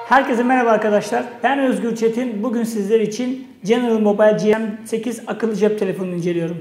Herkese merhaba arkadaşlar. Ben Özgür Çetin. Bugün sizler için General Mobile GM8 akıllı cep telefonunu inceliyorum.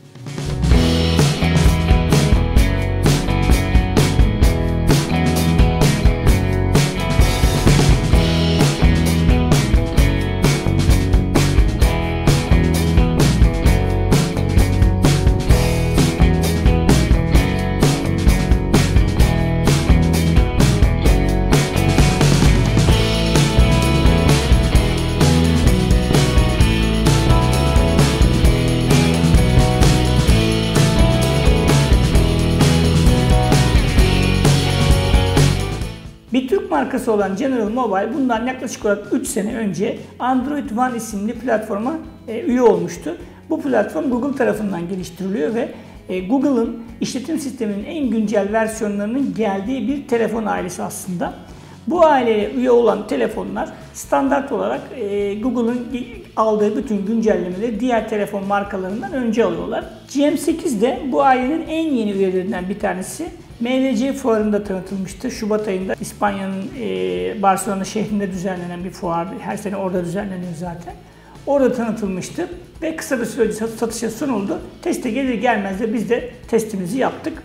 Bir Türk markası olan General Mobile bundan yaklaşık olarak 3 sene önce Android One isimli platforma üye olmuştu. Bu platform Google tarafından geliştiriliyor ve Google'ın işletim sisteminin en güncel versiyonlarının geldiği bir telefon ailesi aslında. Bu aileye üye olan telefonlar standart olarak Google'ın aldığı bütün güncellemeleri diğer telefon markalarından önce alıyorlar. GM8 de bu ailenin en yeni üyelerinden bir tanesi. MWC fuarında tanıtılmıştı. Şubat ayında İspanya'nın Barcelona şehrinde düzenlenen bir fuar. Her sene orada düzenleniyor zaten. Orada tanıtılmıştı ve kısa bir sürede satışa sunuldu. Teste gelir gelmez de biz de testimizi yaptık.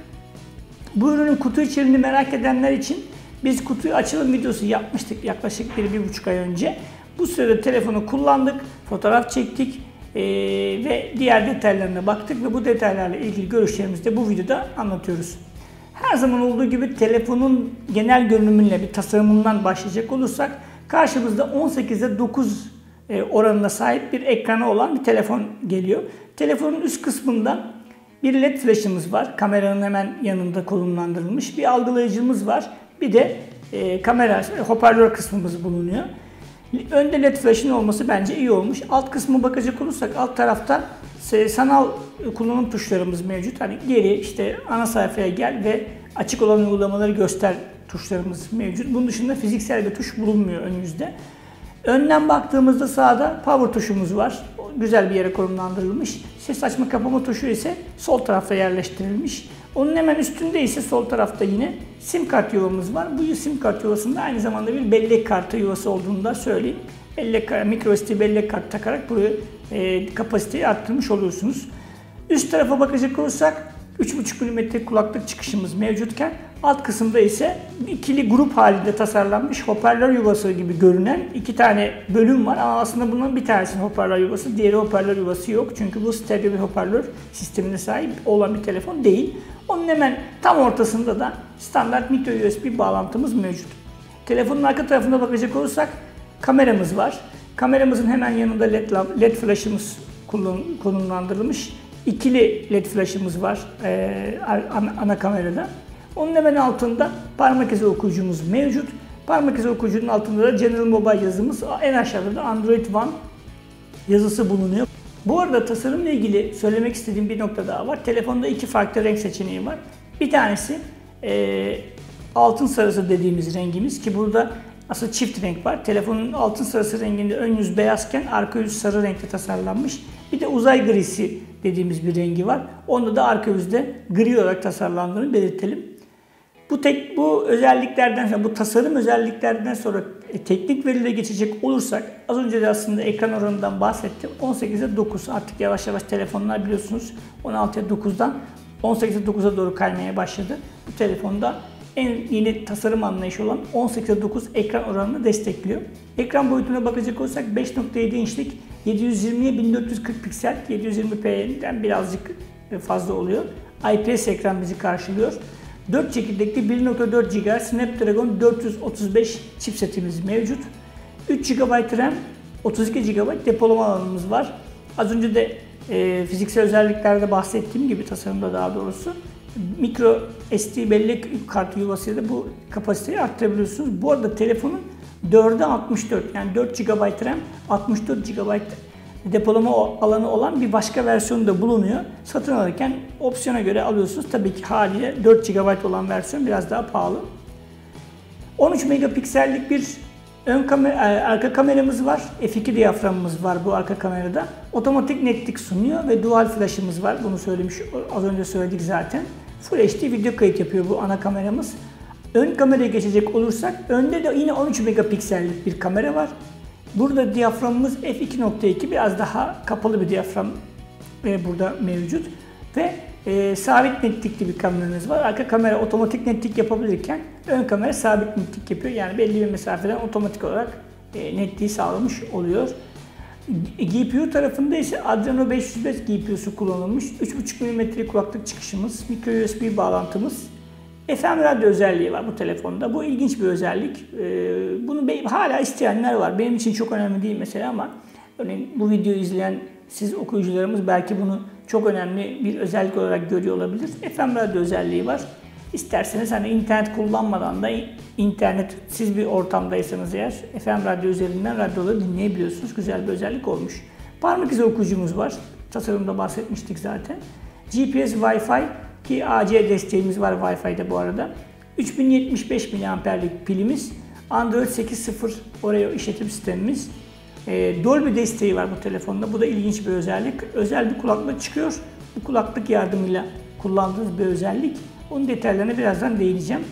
Bu ürünün kutu içeriğini merak edenler için biz kutuyu açılım videosu yapmıştık yaklaşık 1-1,5 ay önce. Bu sırada telefonu kullandık, fotoğraf çektik ve diğer detaylarına baktık ve bu detaylarla ilgili görüşlerimizi de bu videoda anlatıyoruz. Her zaman olduğu gibi telefonun genel görünümüyle bir tasarımından başlayacak olursak karşımızda 18'e 9 oranına sahip bir ekranı olan bir telefon geliyor. Telefonun üst kısmında bir led flash'ımız var. Kameranın hemen yanında konumlandırılmış bir algılayıcımız var. Bir de kamera, hoparlör kısmımız bulunuyor. Önde led flash'ın olması bence iyi olmuş. Alt kısmına bakacak olursak alt tarafta sanal kullanım tuşlarımız mevcut. Hani geri işte ana sayfaya gel ve açık olan uygulamaları göster tuşlarımız mevcut. Bunun dışında fiziksel bir tuş bulunmuyor ön yüzde. Önden baktığımızda sağda power tuşumuz var. Güzel bir yere konumlandırılmış. Ses açma kapama tuşu ise sol tarafta yerleştirilmiş. Onun hemen üstünde ise sol tarafta yine sim kart yuvamız var. Bu sim kart yuvasında aynı zamanda bir bellek kartı yuvası olduğunu da söyleyeyim. Micro SD bellek kartı takarak buraya kapasiteyi arttırmış oluyorsunuz. Üst tarafa bakacak olursak 3,5 mm kulaklık çıkışımız mevcutken alt kısımda ise ikili grup halinde tasarlanmış hoparlör yuvası gibi görünen iki tane bölüm var ama aslında bunun bir tanesinin hoparlör yuvası, diğeri hoparlör yuvası yok. Çünkü bu stereo bir hoparlör sistemine sahip olan bir telefon değil. Onun hemen tam ortasında da standart micro USB bağlantımız mevcut. Telefonun arka tarafına bakacak olursak kameramız var. Kameramızın hemen yanında led flash'ımız konumlandırılmış. İkili led flash'ımız var ana kamerada. Onun hemen altında parmak izi okuyucumuz mevcut. Parmak izi okuyucunun altında da General Mobile yazımız, en aşağıda da Android One yazısı bulunuyor. Bu arada tasarımla ilgili söylemek istediğim bir nokta daha var. Telefonda iki farklı renk seçeneği var. Bir tanesi altın sarısı dediğimiz rengimiz ki burada aslında çift renk var. Telefonun altın sarısı renginde ön yüz beyazken arka yüz sarı renkte tasarlanmış. Bir de uzay grisi dediğimiz bir rengi var. Onda da arka yüzde gri olarak tasarlandığını belirtelim. Bu özelliklerden sonra, bu tasarım özelliklerinden sonra teknik verilere geçecek olursak az önce de aslında ekran oranından bahsettim. 18'e 9 artık yavaş yavaş telefonlar biliyorsunuz 16'ya 9'dan 18'e 9'a doğru kaymaya başladı. Bu telefonda en yeni tasarım anlayışı olan 18'e 9 ekran oranını destekliyor. Ekran boyutuna bakacak olursak 5.7 inçlik 720'ye 1440 piksel, 720p'den birazcık fazla oluyor. IPS ekran bizi karşılıyor. 4 çekirdekli 1.4 GHz Snapdragon 435 chipsetimiz mevcut. 3 GB RAM, 32 GB depolama alanımız var. Az önce de fiziksel özelliklerde bahsettiğim gibi tasarımda daha doğrusu micro SD bellek kartı yuvasıyla bu kapasiteyi arttırabiliyorsunuz. Bu arada telefonun 4'e 64 yani 4 GB RAM, 64 GB depolama alanı olan bir başka versiyonu da bulunuyor. Satın alırken opsiyona göre alıyorsunuz. Tabii ki haliyle 4 GB olan versiyon biraz daha pahalı. 13 megapiksellik bir arka kameramız var. F2 diyaframımız var bu arka kamerada. Otomatik netlik sunuyor ve dual flash'ımız var. Bunu az önce söyledik zaten. Full HD video kayıt yapıyor bu ana kameramız. Ön kameraya geçecek olursak önde de yine 13 megapiksellik bir kamera var. Burada diyaframımız f2.2, biraz daha kapalı bir diyafram burada mevcut. Ve sabit netlikli bir kameranız var. Arka kamera otomatik netlik yapabilirken ön kamera sabit netlik yapıyor. Yani belli bir mesafeden otomatik olarak netliği sağlamış oluyor. GPU tarafında ise Adreno 505 GPU'su kullanılmış. 3.5 mm kulaklık çıkışımız, micro USB bağlantımız, FM radyo özelliği var bu telefonda. Bu ilginç bir özellik. Bunu hala isteyenler var. Benim için çok önemli değil mesela ama örneğin bu videoyu izleyen siz okuyucularımız belki bunu çok önemli bir özellik olarak görüyor olabilir. FM radyo özelliği var. İsterseniz hani internet kullanmadan da internetsiz bir ortamdaysanız eğer FM radyo üzerinden radyoları dinleyebiliyorsunuz. Güzel bir özellik olmuş. Parmak izi okuyucumuz var. Tasarımda bahsetmiştik zaten. GPS, Wi-Fi ki AC desteğimiz var Wi-Fi'de bu arada. 3075 mAh'lik pilimiz. Android 8.0 Oreo işletim sistemimiz. Dolby desteği var bu telefonda. Bu da ilginç bir özellik. Özel bir kulaklık çıkıyor. Bu kulaklık yardımıyla kullandığınız bir özellik. Onun detaylarına birazdan değineceğim.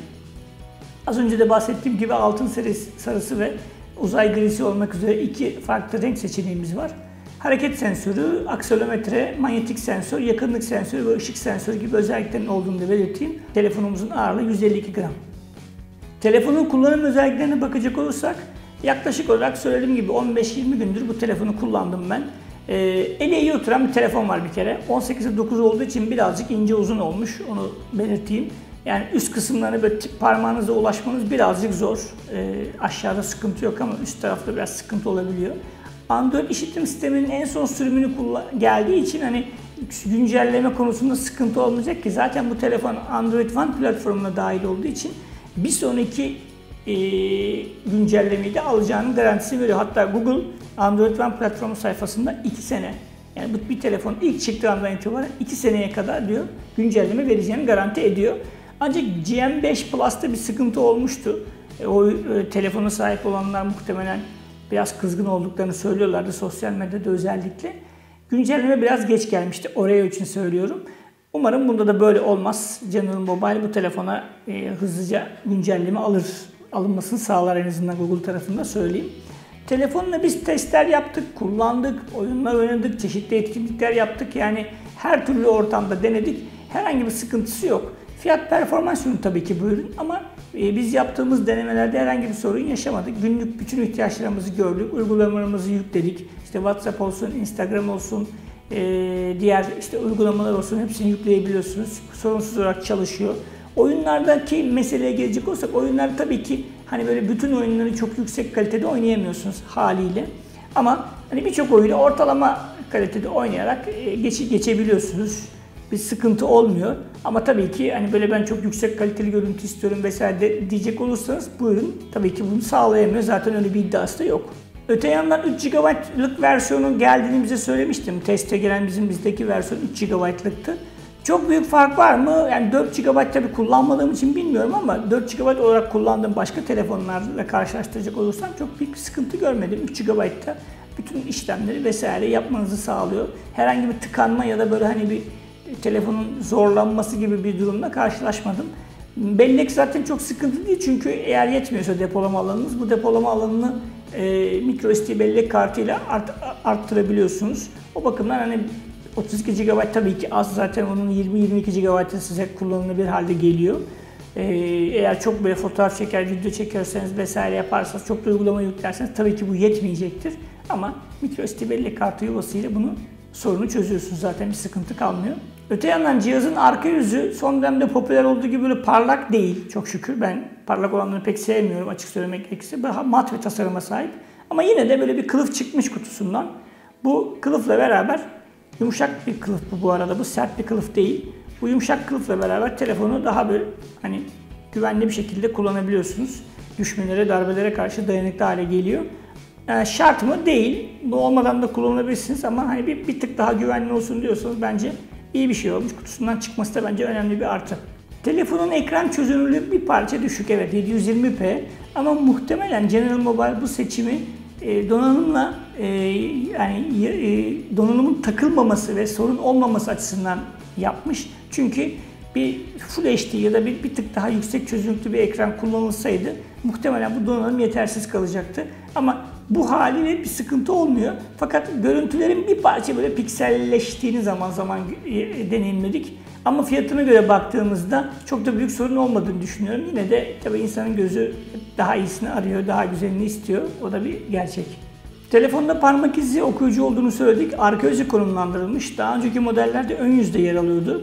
Az önce de bahsettiğim gibi altın sarısı ve uzay grisi olmak üzere iki farklı renk seçeneğimiz var. Hareket sensörü, akselerometre, manyetik sensör, yakınlık sensörü ve ışık sensörü gibi özelliklerin olduğunu da belirteyim. Telefonumuzun ağırlığı 152 gram. Telefonun kullanım özelliklerine bakacak olursak yaklaşık olarak söylediğim gibi 15-20 gündür bu telefonu kullandım ben. Ele iyi oturan bir telefon var bir kere. 18'e 9 olduğu için birazcık ince uzun olmuş, onu belirteyim. Yani üst kısımlarına böyle parmağınızla ulaşmanız birazcık zor. Aşağıda sıkıntı yok ama üst tarafta biraz sıkıntı olabiliyor. Android işletim sisteminin en son sürümünü geldiği için hani güncelleme konusunda sıkıntı olmayacak ki zaten bu telefon Android One platformuna dahil olduğu için bir sonraki güncellemeyi de alacağının garantisini veriyor. Hatta Google Android One platformu sayfasında 2 sene, yani bu bir telefon ilk çıktığı andan itibaren 2 seneye kadar diyor güncelleme vereceğini garanti ediyor. Ancak GM5 Plus'ta bir sıkıntı olmuştu. O telefona sahip olanlar muhtemelen biraz kızgın olduklarını söylüyorlardı sosyal medyada özellikle. Güncelleme biraz geç gelmişti. Oreo için söylüyorum. Umarım bunda da böyle olmaz. General Mobile bu telefona hızlıca güncelleme alınmasını sağlar, en azından Google tarafında söyleyeyim. Telefonla biz testler yaptık, kullandık, oyunlar oynadık, çeşitli etkinlikler yaptık. Yani her türlü ortamda denedik. Herhangi bir sıkıntısı yok. Fiyat performans ürünü tabii ki bu ürün ama biz yaptığımız denemelerde herhangi bir sorun yaşamadık. Günlük bütün ihtiyaçlarımızı gördük, uygulamalarımızı yükledik. İşte WhatsApp olsun, Instagram olsun, diğer işte uygulamalar olsun, hepsini yükleyebiliyorsunuz. Sorunsuz olarak çalışıyor. Oyunlardaki meseleye gelecek olsak, oyunlar tabii ki hani böyle bütün oyunları çok yüksek kalitede oynayamıyorsunuz haliyle. Ama hani birçok oyunu ortalama kalitede oynayarak geçebiliyorsunuz. Bir sıkıntı olmuyor. Ama tabii ki hani böyle ben çok yüksek kaliteli görüntü istiyorum vesaire diyecek olursanız bu ürün tabii ki bunu sağlayamıyor. Zaten öyle bir iddiası da yok. Öte yandan 3 GB'lık versiyonun geldiğini bize söylemiştim. Teste gelen bizdeki versiyon 3 GB'lıktı. Çok büyük fark var mı? Yani 4 GB tabii kullanmadığım için bilmiyorum ama 4 GB olarak kullandığım başka telefonlarla karşılaştıracak olursam çok büyük bir sıkıntı görmedim. 3 GB'da bütün işlemleri vesaire yapmanızı sağlıyor. Herhangi bir tıkanma ya da böyle hani bir telefonun zorlanması gibi bir durumla karşılaşmadım. Bellek zaten çok sıkıntı değil çünkü eğer yetmiyorsa depolama alanınız, bu depolama alanını microSD bellek kartıyla arttırabiliyorsunuz. O bakımdan hani 32 GB tabii ki az, zaten onun 20-22 GB'ı size kullanılabilir halde geliyor. Eğer çok böyle fotoğraf çeker, video çekerseniz vesaire yaparsanız, çok da uygulama yüklerseniz tabii ki bu yetmeyecektir. Ama microSD bellek kartı yuvasıyla bunu sorunu çözüyorsunuz, zaten bir sıkıntı kalmıyor. Öte yandan cihazın arka yüzü son dönemde popüler olduğu gibi böyle parlak değil çok şükür. Ben parlak olanları pek sevmiyorum açık söylemek gerekirse. Daha mat bir tasarıma sahip. Ama yine de böyle bir kılıf çıkmış kutusundan. Bu kılıfla beraber, yumuşak bir kılıf bu arada, bu sert bir kılıf değil. Bu yumuşak kılıfla beraber telefonu daha böyle hani güvenli bir şekilde kullanabiliyorsunuz. Düşmelere, darbelere karşı dayanıklı hale geliyor. Şart mı? Değil. Bu olmadan da kullanabilirsiniz ama hani bir tık daha güvenli olsun diyorsanız bence iyi bir şey olmuş. Kutusundan çıkması da bence önemli bir artı. Telefonun ekran çözünürlüğü bir parça düşük, evet 720p ama muhtemelen General Mobile bu seçimi donanımla donanımın takılmaması ve sorun olmaması açısından yapmış. Çünkü bir Full HD ya da bir tık daha yüksek çözünürlüklü bir ekran kullanılsaydı muhtemelen bu donanım yetersiz kalacaktı. Ama bu haliyle bir sıkıntı olmuyor. Fakat görüntülerin bir parça böyle pikselleştiğini zaman zaman deneyimledik. Ama fiyatına göre baktığımızda çok da büyük sorun olmadığını düşünüyorum. Yine de tabii insanın gözü daha iyisini arıyor, daha güzelini istiyor. O da bir gerçek. Telefonda parmak izi okuyucu olduğunu söyledik. Arka yüzü konumlandırılmış. Daha önceki modellerde ön yüzde yer alıyordu.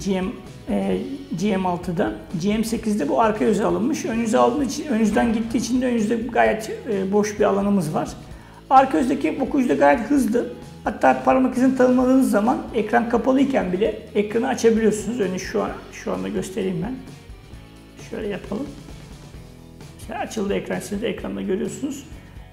GM6'da. GM8'de bu arka yüze alınmış. Ön yüze aldığı için, ön yüzden gittiği için de ön yüzde gayet boş bir alanımız var. Arka yüzdeki okuyucu da gayet hızlı. Hatta parmak izini tanımadığınız zaman ekran kapalıyken bile ekranı açabiliyorsunuz. Örneğin şu anda göstereyim ben. Şöyle yapalım. Mesela açıldı ekran, siz de ekranda görüyorsunuz.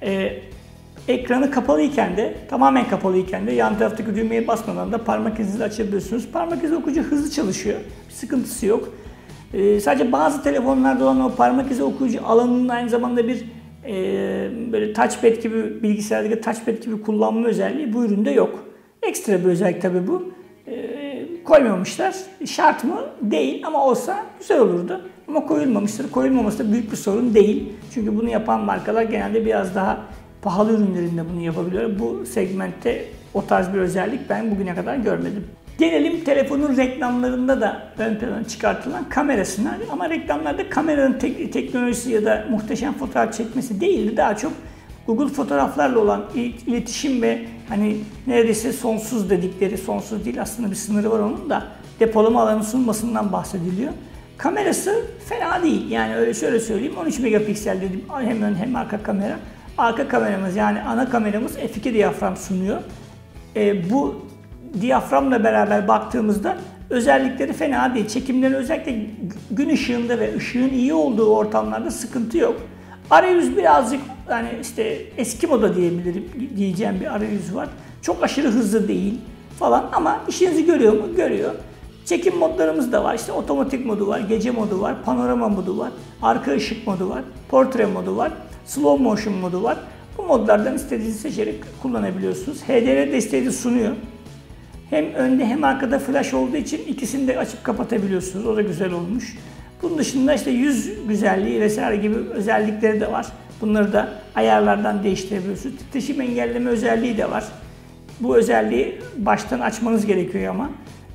Ekranı kapalıyken de, tamamen kapalıyken de yan taraftaki düğmeye basmadan da parmak izinizi açabiliyorsunuz. Parmak izi okuyucu hızlı çalışıyor. Bir sıkıntısı yok. Sadece bazı telefonlarda olan o parmak izi okuyucu alanının aynı zamanda bir böyle touchpad gibi, bilgisayardaki touchpad gibi kullanma özelliği bu üründe yok. Ekstra bir özellik tabii bu. Koymamışlar. Şart mı? Değil ama olsa güzel olurdu. Ama koyulmamıştır. Koyulmaması da büyük bir sorun değil. Çünkü bunu yapan markalar genelde biraz daha pahalı ürünlerinde bunu yapabiliyor. Bu segmentte o tarz bir özellik ben bugüne kadar görmedim. Gelelim telefonun reklamlarında da ön plana çıkartılan kamerasına. Ama reklamlarda kameranın teknolojisi ya da muhteşem fotoğraf çekmesi değildi. Daha çok Google fotoğraflarla olan iletişim ve hani neredeyse sonsuz dedikleri, sonsuz değil aslında bir sınırı var onun da, depolama alanı sunmasından bahsediliyor. Kamerası fena değil. Yani öyle şöyle söyleyeyim, 13 megapiksel dedim hem ön hem arka kamera. Arka kameramız yani ana kameramız f2 diyafram sunuyor. Bu diyaframla beraber baktığımızda özellikleri fena değil. Çekimleri özellikle gün ışığında ve ışığın iyi olduğu ortamlarda sıkıntı yok. Arayüz birazcık yani işte eski moda diyeceğim bir arayüz var. Çok aşırı hızlı değil falan ama işinizi görüyor mu? Görüyor. Çekim modlarımız da var. İşte otomatik modu var, gece modu var, panorama modu var, arka ışık modu var, portre modu var, slow motion modu var. Bu modlardan istediğinizi seçerek kullanabiliyorsunuz. HDR desteği de sunuyor. Hem önde hem arkada flash olduğu için ikisini de açıp kapatabiliyorsunuz. O da güzel olmuş. Bunun dışında işte yüz güzelliği vesaire gibi özellikleri de var. Bunları da ayarlardan değiştirebiliyorsunuz. Titreşim engelleme özelliği de var. Bu özelliği baştan açmanız gerekiyor ama.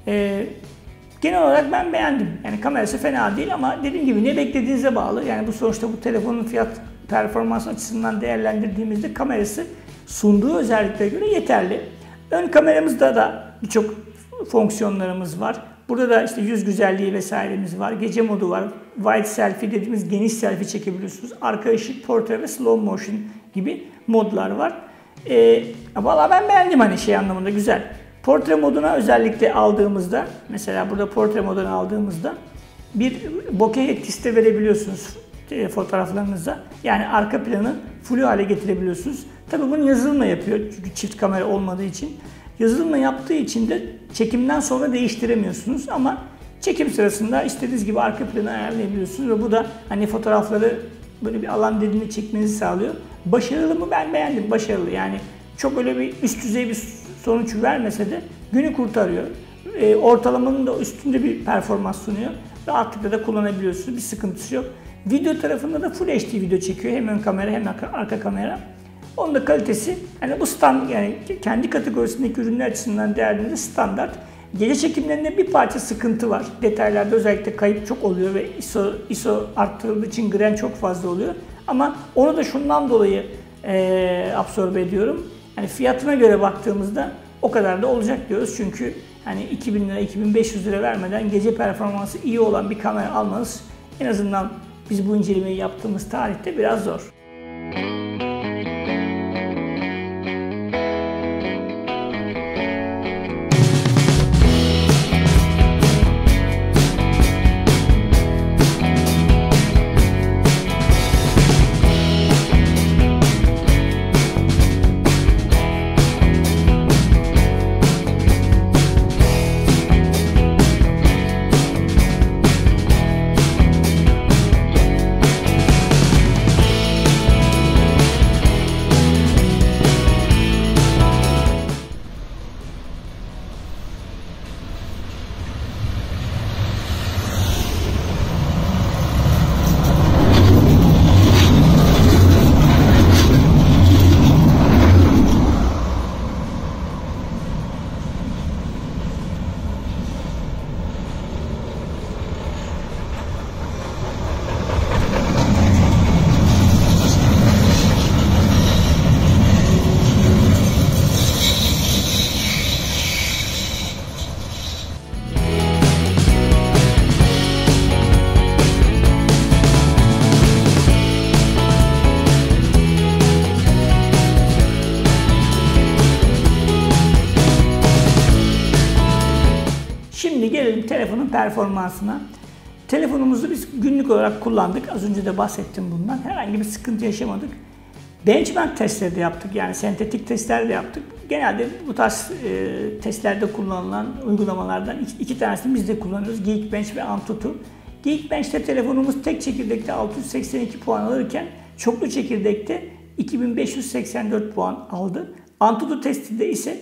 Genel olarak ben beğendim. Yani kamerası fena değil ama dediğim gibi ne beklediğinize bağlı. Yani bu sonuçta bu telefonun fiyat performans açısından değerlendirdiğimizde kamerası sunduğu özelliklere göre yeterli. Ön kameramızda da birçok fonksiyonlarımız var. Burada da işte yüz güzelliği vesairemiz var. Gece modu var. Wide selfie dediğimiz geniş selfie çekebiliyorsunuz. Arka ışık, portre ve slow motion gibi modlar var. Valla ben beğendim hani şey anlamında güzel. Portre moduna özellikle aldığımızda, mesela burada portre modunu aldığımızda bir bokeh etkisi de verebiliyorsunuz fotoğraflarınıza. Yani arka planı full hale getirebiliyorsunuz. Tabii bunu yazılımla yapıyor çünkü çift kamera olmadığı için. Yazılımla yaptığı için de çekimden sonra değiştiremiyorsunuz ama çekim sırasında istediğiniz gibi arka planı ayarlayabiliyorsunuz ve bu da hani fotoğrafları böyle bir alan derinliği çekmenizi sağlıyor. Başarılı mı? Ben beğendim. Başarılı yani. Çok öyle bir üst düzey bir sonuç vermese de günü kurtarıyor. Ortalamanın da üstünde bir performans sunuyor. Rahatlıkla da kullanabiliyorsunuz. Bir sıkıntısı yok. Video tarafında da Full HD video çekiyor. Hem ön kamera hem arka kamera. Onun da kalitesi yani bu yani kendi kategorisindeki ürünler açısından değerlendirildiğinde standart. Gece çekimlerinde bir parça sıkıntı var. Detaylarda özellikle kayıp çok oluyor ve ISO arttırıldığı için grain çok fazla oluyor. Ama onu da şundan dolayı absorbe ediyorum. Yani fiyatına göre baktığımızda o kadar da olacak diyoruz. Çünkü hani 2000 lira, 2500 lira vermeden gece performansı iyi olan bir kamera almanız en azından biz bu incelemeyi yaptığımız tarihte biraz zor. telefonun performansına. Telefonumuzu biz günlük olarak kullandık. Az önce de bahsettim bundan. Herhangi bir sıkıntı yaşamadık. Benchmark testleri de yaptık. Yani sentetik testler de yaptık. Genelde bu tarz testlerde kullanılan uygulamalardan iki tanesini biz de kullanıyoruz. Geekbench ve Antutu. Geekbench'te telefonumuz tek çekirdekte 682 puan alırken çoklu çekirdekte 2584 puan aldı. Antutu testinde ise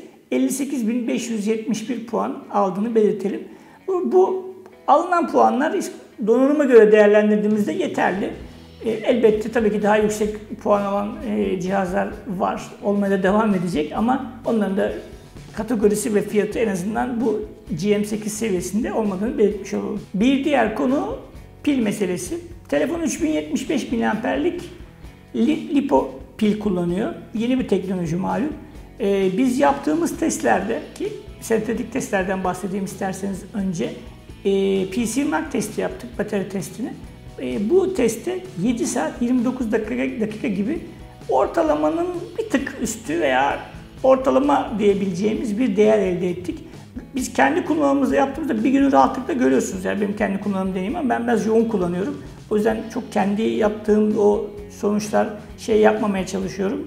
58.571 puan aldığını belirtelim. Bu alınan puanlar donanıma göre değerlendirdiğimizde yeterli. Elbette tabii ki daha yüksek puan alan cihazlar var. Olmaya da devam edecek ama onların da kategorisi ve fiyatı en azından bu GM8 seviyesinde olmadığını belirtmiş olalım. Bir diğer konu pil meselesi. Telefon 3075 mAh'lik LiPo pil kullanıyor. Yeni bir teknoloji malum. Biz yaptığımız testlerde, ki sentetik testlerden bahsedeyim isterseniz önce, PC Mark testi yaptık, batarya testini. Bu testte 7 saat 29 dakika gibi ortalamanın bir tık üstü veya ortalama diyebileceğimiz bir değer elde ettik. Biz kendi kullanımımızda yaptığımızda bir günü rahatlıkla görüyorsunuz. Yani benim kendi kullanım deneyimim ama ben biraz yoğun kullanıyorum. O yüzden çok kendi yaptığım o sonuçlar yapmamaya çalışıyorum.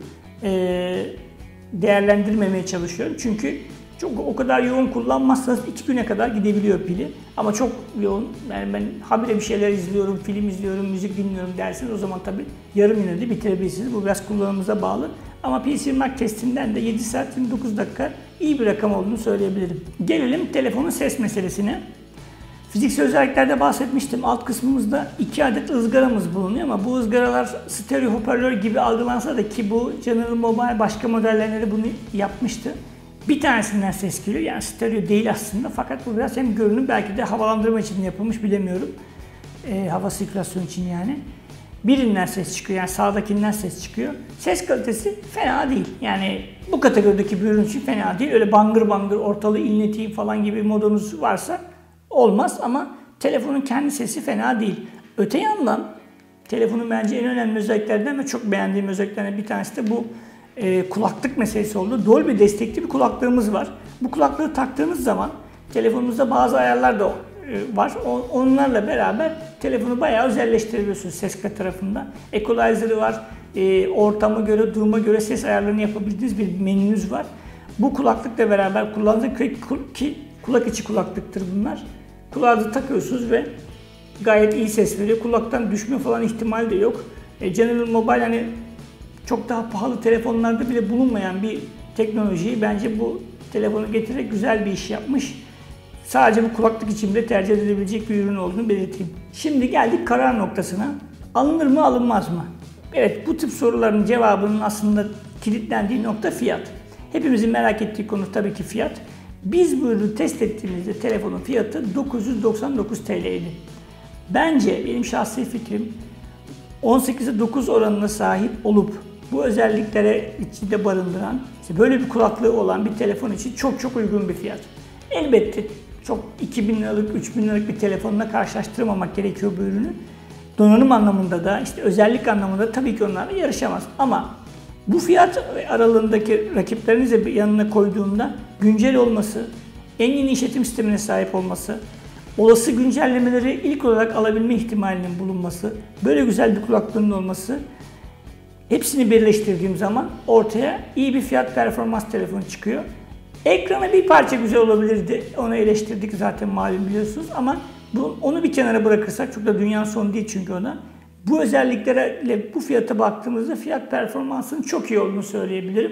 Değerlendirmemeye çalışıyorum. Çünkü o kadar yoğun kullanmazsanız 2 güne kadar gidebiliyor pili. Ama çok yoğun, yani ben habire bir şeyler izliyorum, film izliyorum, müzik dinliyorum derseniz o zaman tabii yarım günde de bitirebilirsiniz. Bu biraz kullanımımıza bağlı. Ama PC Mark testinden de 7 saat 29 dakika iyi bir rakam olduğunu söyleyebilirim. Gelelim telefonun ses meselesine. Fiziksel özelliklerde bahsetmiştim. Alt kısmımızda 2 adet ızgaramız bulunuyor ama bu ızgaralar stereo hoparlör gibi algılansa da, ki bu General Mobile başka modellerinde de bunu yapmıştı. Bir tanesinden ses geliyor. Yani stereo değil aslında, fakat bu biraz hem görünüm, belki de havalandırma için yapılmış, bilemiyorum. Hava sirkülasyonu için yani. Birinden ses çıkıyor, yani sağdakinden ses çıkıyor. Ses kalitesi fena değil. Yani bu kategorideki bir ürün için fena değil. Öyle bangır bangır ortalığı inleteyim falan gibi modunuz varsa olmaz ama telefonun kendi sesi fena değil. Öte yandan telefonun bence en önemli özelliklerden ve çok beğendiğim özelliklerden bir tanesi de bu kulaklık meselesi oldu. Dolby destekli bir kulaklığımız var. Bu kulaklığı taktığınız zaman telefonunuzda bazı ayarlar da var. Onlarla beraber telefonu bayağı özelleştirebiliyorsunuz ses tarafında. Equalizer'ı var. Ortama göre, duruma göre ses ayarlarını yapabildiğiniz bir menünüz var. Bu kulaklıkla beraber kullandığınız ki kulak içi kulaklıktır bunlar. Kulağınızı takıyorsunuz ve gayet iyi ses veriyor. Kulaktan düşme falan ihtimali de yok. General Mobile hani çok daha pahalı telefonlarda bile bulunmayan bir teknolojiyi bence bu telefonu getirerek güzel bir iş yapmış. Sadece bu kulaklık için bile tercih edilebilecek bir ürün olduğunu belirteyim. Şimdi geldik karar noktasına. Alınır mı, alınmaz mı? Evet, bu tip soruların cevabının aslında kilitlendiği nokta fiyat. Hepimizin merak ettiği konu tabii ki fiyat. Biz bu ürünü test ettiğimizde telefonun fiyatı 999 TL'ydi. Bence benim şahsi fikrim 18'e 9 oranına sahip olup bu özelliklere içinde barındıran, böyle bir kulaklığı olan bir telefon için çok çok uygun bir fiyat. Elbette çok 2000 liralık, 3000 liralık bir telefonla karşılaştırmamak gerekiyor bu ürünü. Donanım anlamında da, özellik anlamında tabii ki onlarla yarışamaz. Ama bu fiyat aralığındaki rakiplerinizle yanına koyduğunda güncel olması, en yeni işletim sistemine sahip olması, olası güncellemeleri ilk olarak alabilme ihtimalinin bulunması, böyle güzel bir kulaklığının olması, hepsini birleştirdiğim zaman ortaya iyi bir fiyat performans telefonu çıkıyor. Ekranı bir parça güzel olabilirdi. Onu eleştirdik zaten, malum biliyorsunuz, ama onu bir kenara bırakırsak, çok da dünyanın sonu değil çünkü ona. Bu özelliklerle bu fiyata baktığımızda fiyat performansının çok iyi olduğunu söyleyebilirim.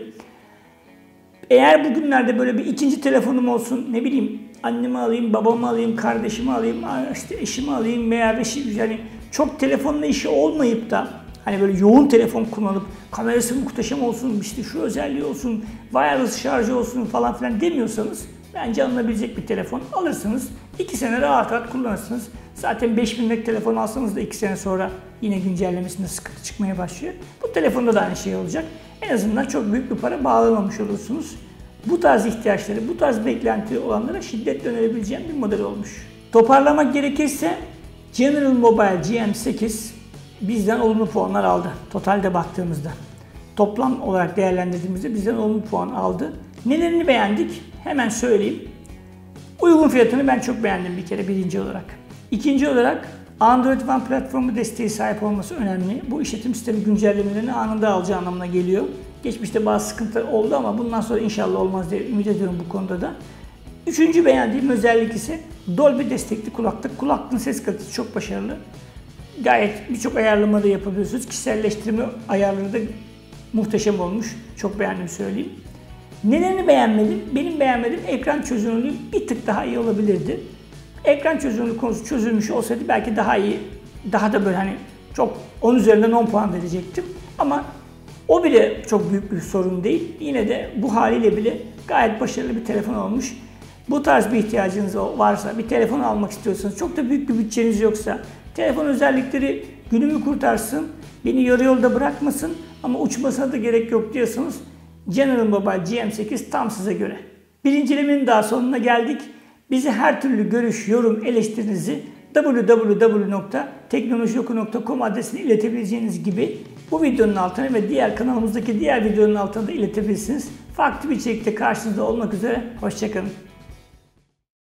Eğer bugünlerde böyle bir ikinci telefonum olsun, ne bileyim annemi alayım, babamı alayım, kardeşimi alayım, eşimi alayım veya yani çok telefonla işi olmayıp da hani böyle yoğun telefon kullanıp kamerası muhteşem olsun, şu özelliği olsun, wireless şarjı olsun falan filan demiyorsanız bence alınabilecek bir telefon alırsınız. 2 sene rahat rahat kullanırsınız. Zaten 5000 liralık telefon alsanız da 2 sene sonra yine güncellemesinde sıkıntı çıkmaya başlıyor. Bu telefonda da aynı şey olacak. En azından çok büyük bir para bağlamamış olursunuz. Bu tarz ihtiyaçları, bu tarz beklenti olanlara şiddetle önerebileceğim bir model olmuş. Toparlamak gerekirse General Mobile GM8 bizden olumlu puanlar aldı. Totalde baktığımızda. Toplam olarak değerlendirdiğimizde bizden olumlu puan aldı. Nelerini beğendik? Hemen söyleyeyim. Uygun fiyatını ben çok beğendim bir kere birinci olarak. İkinci olarak Android One platformu desteği sahip olması önemli. Bu işletim sistemi güncellemelerini anında alacağı anlamına geliyor. Geçmişte bazı sıkıntılar oldu ama bundan sonra inşallah olmaz diye ümit ediyorum bu konuda da. Üçüncü beğendiğim özellik ise Dolby destekli kulaklık. Kulaklığın ses kalitesi çok başarılı. Gayet birçok ayarlama da yapabiliyorsunuz. Kişiselleştirme ayarları da muhteşem olmuş. Çok beğendim söyleyeyim. Nelerini beğenmedim? Benim beğenmediğim ekran çözünürlüğü bir tık daha iyi olabilirdi. Ekran çözünürlüğü konusu çözülmüş olsaydı belki daha iyi, daha da böyle hani çok 10 üzerinden 10 puan verecektim. Ama o bile çok büyük bir sorun değil. Yine de bu haliyle bile gayet başarılı bir telefon olmuş. Bu tarz bir ihtiyacınız varsa, bir telefon almak istiyorsanız, çok da büyük bir bütçeniz yoksa, telefon özellikleri günümü kurtarsın, beni yarı yolda bırakmasın ama uçmasına da gerek yok diyorsanız General Mobile GM8 tam size göre. Bir incelemenin daha sonuna geldik. Bizi her türlü görüş, yorum, eleştirinizi www.teknolojioku.com adresine iletebileceğiniz gibi bu videonun altına ve diğer kanalımızdaki diğer videonun altına da iletebilirsiniz. Farklı bir içerikte karşınızda olmak üzere. Hoşça kalın.